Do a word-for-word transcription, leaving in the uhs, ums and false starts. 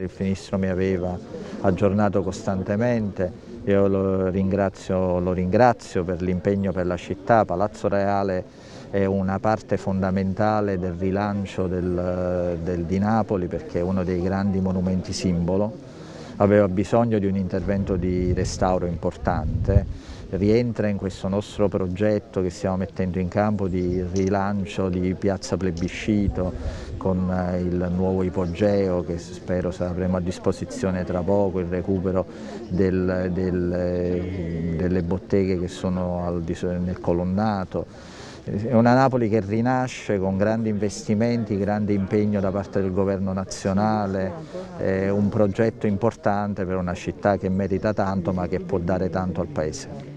Il ministro mi aveva aggiornato costantemente, io lo ringrazio, lo ringrazio per l'impegno per la città. Palazzo Reale è una parte fondamentale del rilancio del, del, di Napoli perché è uno dei grandi monumenti simbolo, aveva bisogno di un intervento di restauro importante, rientra in questo nostro progetto che stiamo mettendo in campo di rilancio di Piazza Plebiscito con il nuovo ipogeo che spero avremo a disposizione tra poco, il recupero del, del, delle botteghe che sono al, nel colonnato. È una Napoli che rinasce con grandi investimenti, grande impegno da parte del governo nazionale, è un progetto importante per una città che merita tanto ma che può dare tanto al Paese.